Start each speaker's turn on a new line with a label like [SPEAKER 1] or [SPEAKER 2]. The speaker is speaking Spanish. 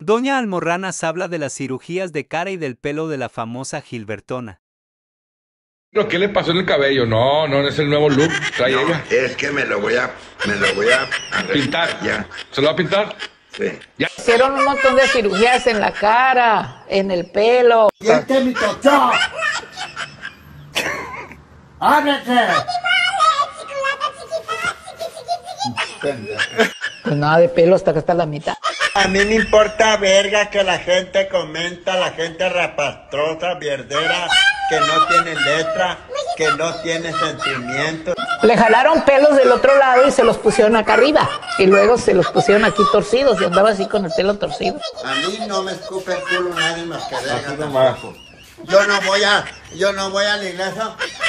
[SPEAKER 1] Doña Almorranas habla de las cirugías de cara y del pelo de la famosa Gilbertona.
[SPEAKER 2] ¿Pero qué le pasó en el cabello? No, no es el nuevo look. Trae
[SPEAKER 3] No,
[SPEAKER 2] ella.
[SPEAKER 3] es que me lo voy a
[SPEAKER 2] Pintar.
[SPEAKER 3] Ya.
[SPEAKER 2] ¿Se lo va a pintar?
[SPEAKER 3] Sí.
[SPEAKER 2] Ya.
[SPEAKER 4] Hicieron un montón de cirugías en la cara, en el pelo.
[SPEAKER 5] ¡Y este es mi tocho! ¡Ábrete!
[SPEAKER 4] Pues nada de pelo hasta que está la mitad.
[SPEAKER 5] A mí me importa verga que la gente comenta, la gente rapastrosa, mierdera, que no tiene letra, que no tiene sentimiento.
[SPEAKER 4] Le jalaron pelos del otro lado y se los pusieron acá arriba. Y luego se los pusieron aquí torcidos y andaba así con el pelo torcido.
[SPEAKER 5] A mí no me escupe el culo nadie más que verga
[SPEAKER 2] Así nomás.
[SPEAKER 5] tampoco. Yo no voy a la iglesia